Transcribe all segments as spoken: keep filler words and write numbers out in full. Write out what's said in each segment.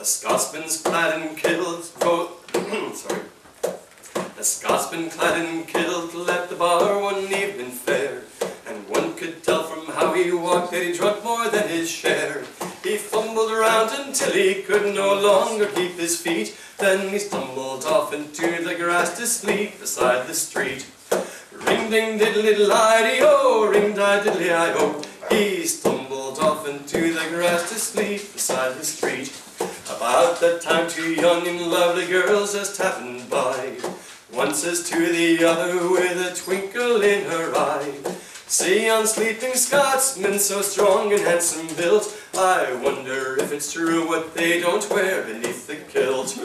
A Scotsman's clad in kilt, oh, sorry. A Scotsman clad in kilt left the bar one evening fair, and one could tell from how he walked that he drunk more than his share. He fumbled around until he could no longer keep his feet, then he stumbled off into the grass to sleep beside the street. Ring-ding-diddly-diddly-I-O, ring-di-diddly-I-O, he stumbled off into the grass to sleep beside the street. About that time two young and lovely girls just happened by. One says to the other with a twinkle in her eye, "See yon sleeping Scotsman, so strong and handsome built, I wonder if it's true what they don't wear beneath the kilt."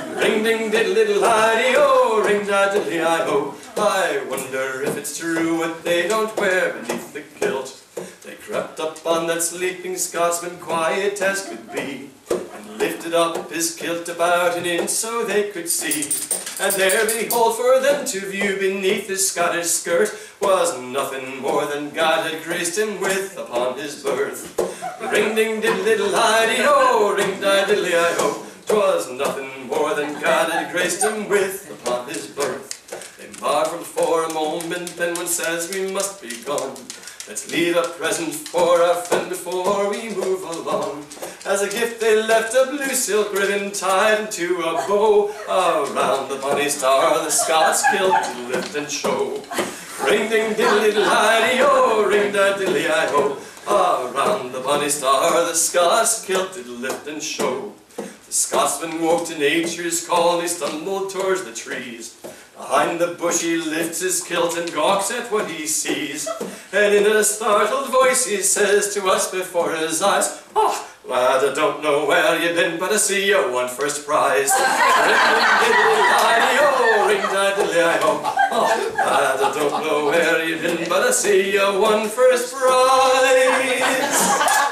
Ring-ding-diddly-diddly-I-O, ring-di-diddly-I-O, I wonder if it's true what they don't wear beneath the kilt. They crept up on that sleeping Scotsman, quiet as could be, and lifted up his kilt about an inch so they could see. And there, behold, for them to view beneath his Scottish skirt was nothing more than God had graced him with upon his birth. Ring-ding-diddly-diddly-I-O, ring-di-diddly-I-O, 'twas nothing more than God had graced him with upon his birth. They marveled for a moment, then one says, "We must be gone. Let's leave a present for our friend before we move along." As a gift they left a blue silk ribbon tied into a bow. Around the bonny star the Scots kilt to lift and show. Ring-ding-diddly-diddly-I-O, ring-da-diddly-I-O, around the bonny star the Scots kilt did lift and show. The Scotsman woke to nature's call and he stumbled towards the trees. Behind the bush he lifts his kilt and gawks at what he sees. And in a startled voice he says to us before his eyes, "Oh, lad, I don't know where you've been, but I see you won first prize." Ring-diddly-I-O, ring-diddly-I-O, oh, lad, I don't know where you've been, but I see you won first prize.